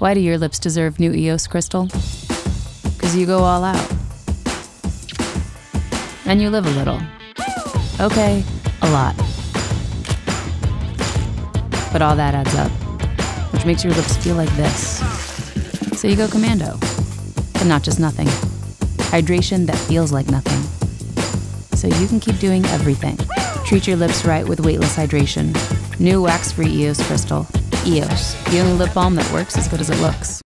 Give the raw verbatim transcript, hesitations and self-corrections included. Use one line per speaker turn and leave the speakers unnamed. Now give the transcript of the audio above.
Why do your lips deserve new E O S, Crystal? Because you go all out. And you live a little. Okay, a lot. But all that adds up, which makes your lips feel like this. So you go commando, but not just nothing. Hydration that feels like nothing. So you can keep doing everything. Treat your lips right with weightless hydration. New wax-free E O S Crystal. E O S, the only lip balm that works as good as it looks.